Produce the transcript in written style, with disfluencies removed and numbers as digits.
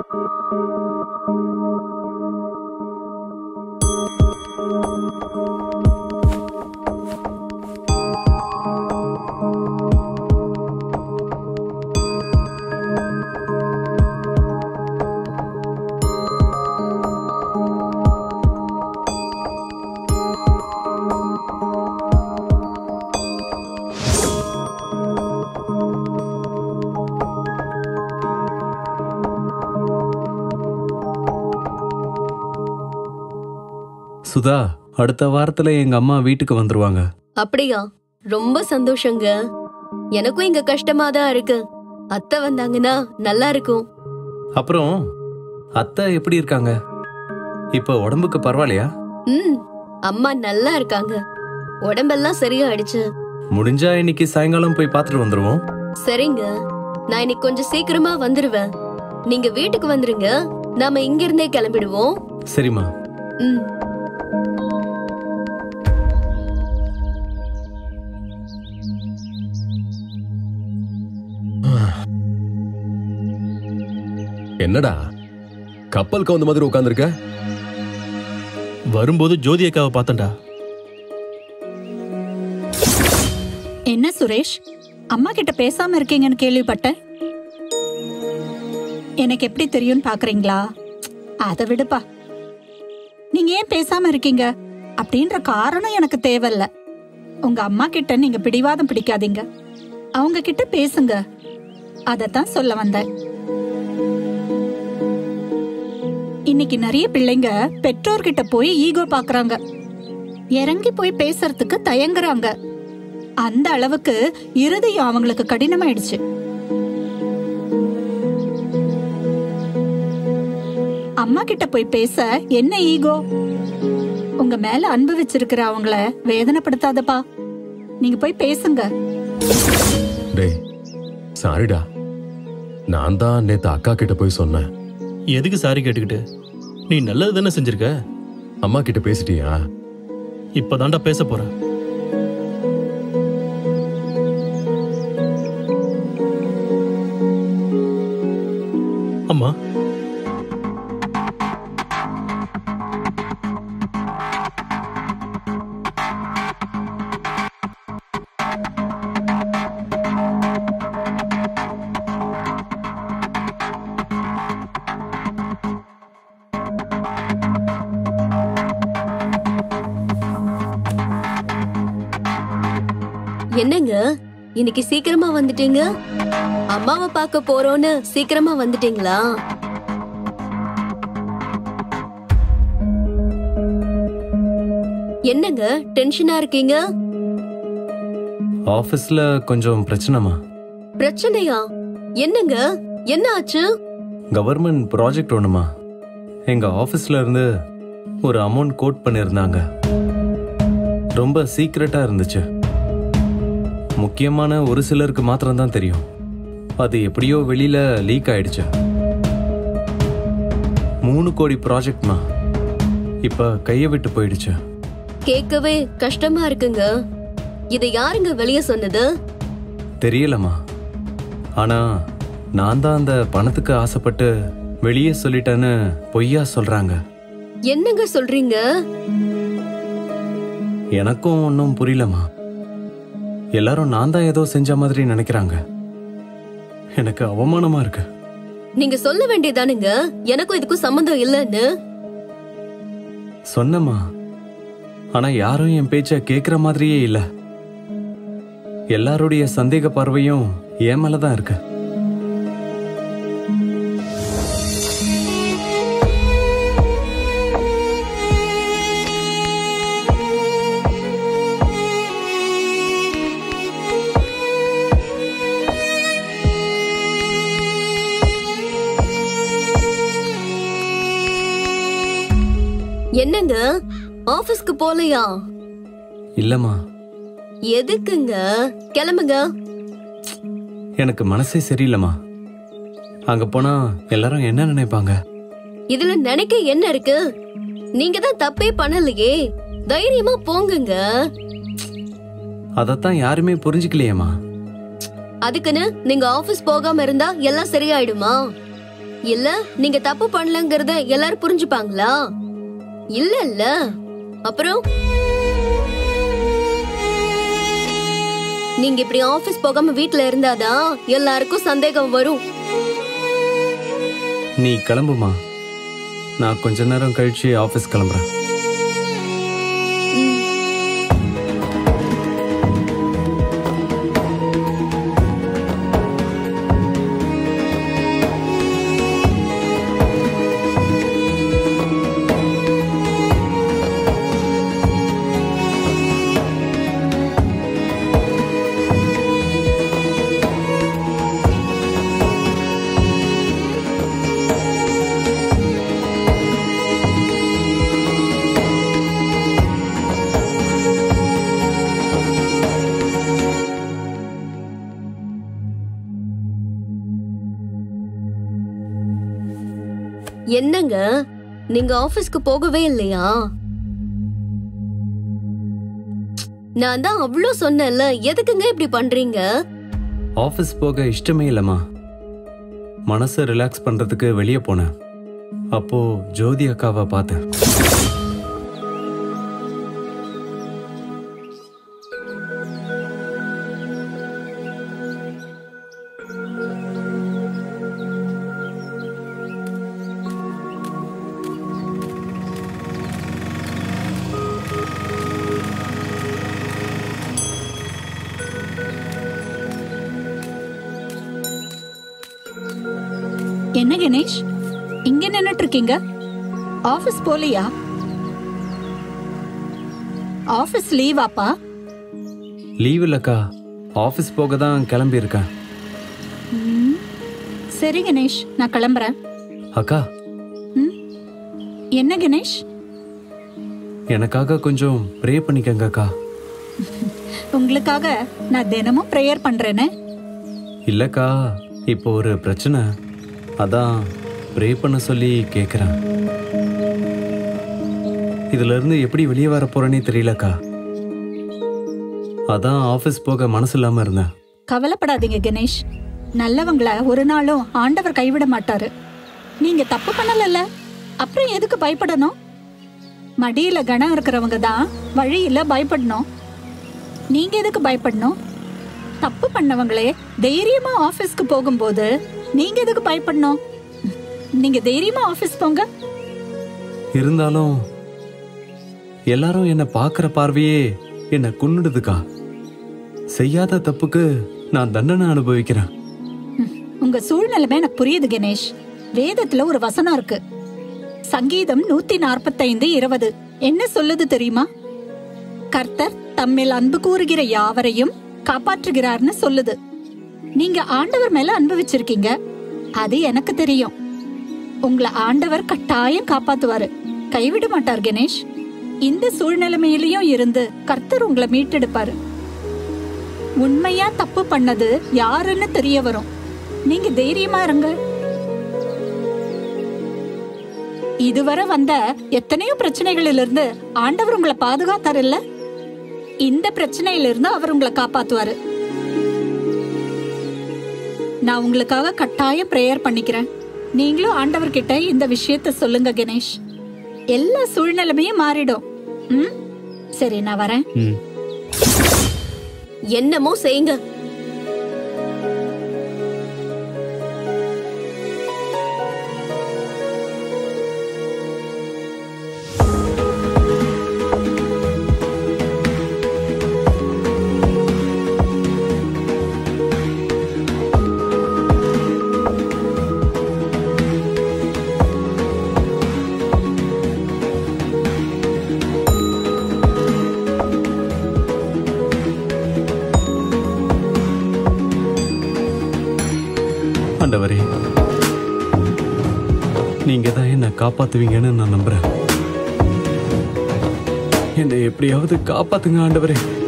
சுதா, அடுத்த வாரத்துல எங்க அம்மா வீட்டுக்கு வந்துருவாங்க. அப்படியா? ரொம்ப சந்தோஷங்க. எனக்கும் இங்க கஷ்டமா தான் இருக்கு. அத்தை வந்தாங்கன்னா நல்லா இருக்கும். அப்புறம் அத்தை எப்படி இருக்காங்க? இப்ப உடம்புக்கு பரவாயில்லையா? அம்மா நல்லா இருக்காங்க. உடம்பெல்லாம் சரியாயிடுச்சு. முடிஞ்சா இன்னைக்கு சாயங்காலம் போய் பார்த்துட்டு வந்துருவோம். சரிங்க, நான் இன்னைக்கு கொஞ்சம் சீக்கிரமா வந்துருவேன். நீங்க வீட்டுக்கு வந்துருங்க, நாம இங்க இருந்தே கிளம்பிடுவோம். சரிம்மா. என்னடா கப்பல் கவுந்த மாதிரி உட்கார்ந்திருக்க? வரும்போது ஜோதி அக்காவை பார்த்தேன்டா. என்ன சுரேஷ், அம்மா கிட்ட பேசாம இருக்கீங்கன்னு கேள்விப்பட்டேன். எனக்கு எப்படி தெரியும்னு பாக்குறீங்களா? அதை விடுப்பா. நீங்க ஏன் பேசாம இருக்கீங்க அப்படின்ற காரணம் எனக்கு தேவையில்ல. உங்க அம்மா கிட்ட நீங்க பிடிவாதம் பிடிக்காதீங்க, அவங்க கிட்ட பேசுங்க. அதத்தான் சொல்ல வந்தேன். இன்னைக்கு நிறைய பிள்ளைங்க பெற்றோர்கிட்ட போய் ஈகோ பாக்குறாங்க, இறங்கி போய் பேசுறதுக்கு தயங்குறாங்க. அந்த அளவுக்கு இருதயம் அவங்களுக்கு கடினமாயிடுச்சு. அம்மா கிட்ட போய் பேச என்ன ஈகோ? உங்க மேல அன்பு வச்சிருக்கிற அவங்கள வேதனைப்படுத்தாதப்பா. நீங்க போய் பேசுங்க. டேய் சாரிடா, நான் தான் நேத்து அக்கா கிட்ட போய் சொன்னேன். எதுக்கு சாரி கேட்டுக்கிட்டு? நீ நல்லது தானே செஞ்சிருக்க. அம்மா கிட்ட பேசிட்டியா? இப்பதான்டா பேச போற. அம்மா, என்னங்க இன்னைக்கு சீக்கிரமா வந்துட்டீங்க? அம்மாவை பார்க்க போறோன்னு சீக்கிரமா வந்துட்டீங்களா? என்னங்க டென்ஷனா இருக்கீங்க? ஆபீஸ்ல கொஞ்சம் பிரச்சனைமா. பிரச்சனையா? என்னங்க, என்ன ஆச்சு? கவர்மெண்ட் ப்ராஜெக்ட் ஒண்ணுமா. எங்க ஆபீஸ்ல இருந்து ஒரு அமௌண்ட் கோட் பண்ணிருந்தாங்க. ரொம்ப சீக்ரெட்டா இருந்துச்சு. முக்கியமான ஒரு சிலருக்கு மாத்திரம் தான் தெரியும். அது எப்படியோ வெளியில லீக் ஆயிடுச்சு. 3 கோடி ப்ராஜெக்ட்மா. இப்ப கைய விட்டு போயிடுச்சு. கேட்கவே கஷ்டமா இருக்குங்க. இதை யாருங்க வெளியே சொன்னது? தெரியலமா. ஆனா நான் தான் அந்த பணத்துக்கு ஆசைப்பட்டு வெளியே சொல்லிட்டேன்னு பொய்யா சொல்றாங்க. என்னங்க சொல்றீங்க? எனக்கும் ஒன்னும் புரியலமா. எல்லாரும் நான் தான் ஏதோ செஞ்ச மாதிரி நினைக்கிறாங்க. எனக்கு அவமானமா இருக்கு. நீங்க சொல்ல வேண்டியதானுங்க, எனக்கும் இதுக்கும் சம்பந்தம் இல்லன்னு. சொன்னமா, ஆனா யாரும் என் பேச்ச கேக்குற மாதிரியே இல்ல. எல்லாருடைய சந்தேக பார்வையும் என் மேலதான் இருக்கு. என்னங்க ஆபீஸ்க்கு போலையா? இல்லம்மா. எதுக்குங்க? கிளம்புங்க. எனக்கு மனசே சரியில்லம்மா. அங்க போனா எல்லாரும் என்ன நினைப்பாங்க? இதுல நினைக்க என்ன இருக்கு? நீங்க தான் தப்பே பண்ணலையே, தைரியமா போங்குங்க. அதத்தான் யாருமே புரிஞ்சுக்கலையேம்மா. அதுக்குன்னு நீங்க ஆபீஸ் போகாம இருந்தா எல்லாம் சரியாயிடுமா? இல்ல நீங்க தப்பு பண்ணலங்கறத எல்லாரும் புரிஞ்சுப்பாங்களா? இல்ல இல்ல. அப்புறம் நீங்க இப்படி ஆபீஸ் போகாம வீட்ல இருந்தாதான் எல்லாருக்கும் சந்தேகம் வரும். நீ கிளம்புமா, நான் கொஞ்ச நேரம் கழிச்சு ஆபீஸ் கிளம்புறேன். என்னங்க நீங்க ஆபீஸ்க்கு போகவே இல்லையா? நான் தான் அவ்ளோ சொன்னேன்ல, எதுக்குங்க இப்படி பண்றீங்க? ஆபீஸ் போக இஷ்டமே இல்லம்மா. மனசை ரிலாக்ஸ் பண்றதுக்கு வெளியே போனேன். அப்போ ஜோதி அக்காவை பார்த்தேன். என்ன கணேஷ், இங்க நின்னுட்டு இருக்கீங்க? ஆபீஸ் போலியா? ஆபீஸ் லீவாப்பா? லீவ் இல்லக்கா, ஆபீஸ் போக தான் கிளம்பி இருக்கேன். சரி கணேஷ், நான் கிளம்புறேன். அக்கா. என்ன கணேஷ்? எனக்காக கொஞ்சம் ப்ரே பண்ணிக்கங்க அக்கா. உங்களுக்காக நான் தினமும் ப்ரேயர் பண்றேனே. இல்லக்கா, இப்போ ஒரு பிரச்சனை, அதான் ப்ரே பண்ண சொல்லி கேக்குறேன். இதுல இருந்து எப்படி வெளியே வர போறேனே தெரியலக்கா. அதான் ஆபீஸ் போக மனசு இல்லாம இருந்தேன். கவலைப்படாதீங்க கணேஷ், நல்லவங்கள ஒரு நாளும் ஆண்டவர் கைவிட மாட்டாரு. நீங்க தப்பு பண்ணல, அப்புறம் எதுக்கு பயப்படணும்? மடியில கணம் இருக்கிறவங்க தான் வழியில பயப்படணும். நீங்க எதுக்கு பயப்படணும்? தப்பு பண்ணவங்களே தைரியமா ஆபீஸ்க்கு போகும்போது நீங்க எதுக்கு பயப்படணும்? நீங்க தைரியமா ஆபீஸ் போங்க. இருந்தாலும் எல்லாரும் என்ன பாக்குற பார்வையே என்ன கொன்னுடுதுக்கா. செய்யாத தப்புக்கு நான் தண்டனை அனுபவிக்கிறேன். உங்க சூழ்நிலைமை எனக்கு புரியுது கணேஷ். வேதத்துல ஒரு வசனம் இருக்கு, சங்கீதம் 145:20. என்ன சொல்லுது தெரியுமா? கர்த்தர் தம்மில் அன்பு கூறுகிற யாவரையும் காப்பாற்றுகிறார்னு சொல்லுது. நீங்க ஆண்டவர் மேல அன்பு வச்சிருக்கீங்க, அது எனக்கு தெரியும். உங்களை ஆண்டவர் கட்டாயம் காப்பாத்துவாரு, கைவிட மாட்டார் கணேஷ். இந்த சூழ்நிலைமையிலயும் இருந்து கர்த்தர் உங்களை மீட்டெடுப்பாரு. உண்மையா தப்பு பண்ணது யாருன்னு தெரிய வரும். நீங்க தைரியமா இருங்க. இதுவரை வந்த எத்தனையோ பிரச்சனைகளிலிருந்து இருந்து ஆண்டவர் உங்களை பாதுகாத்தார் இல்ல? இந்த பிரச்சனையிலிருந்து அவர் உங்களை காப்பாத்துவாரு. நான் உங்களுக்காக கட்டாயம் பிரேயர் பண்ணிக்கிறேன். நீங்களும் ஆண்டவர்கிட்ட இந்த விஷயத்த சொல்லுங்க கணேஷ். எல்லா சூழ்நிலைமையும் மாறிடும். சரி, நான் வரேன். என்னமோ செய்யுங்க. ஆண்டவரே, நீங்க தான் என்ன காப்பாத்துவீங்கன்னு நான் நம்புறேன். என்னை எப்படியாவது காப்பாத்துங்க ஆண்டவரே.